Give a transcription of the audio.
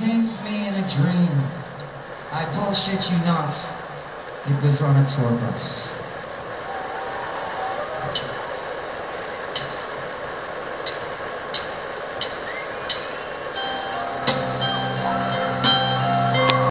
came to me in a dream. I bullshit you not. It was on a tour bus.